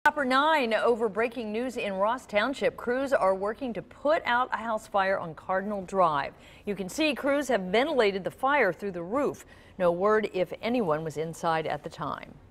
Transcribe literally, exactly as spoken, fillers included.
Number nine, over breaking news in Ross Township. Crews are working to put out a house fire on Cardinal Drive. You can see crews have ventilated the fire through the roof. No word if anyone was inside at the time.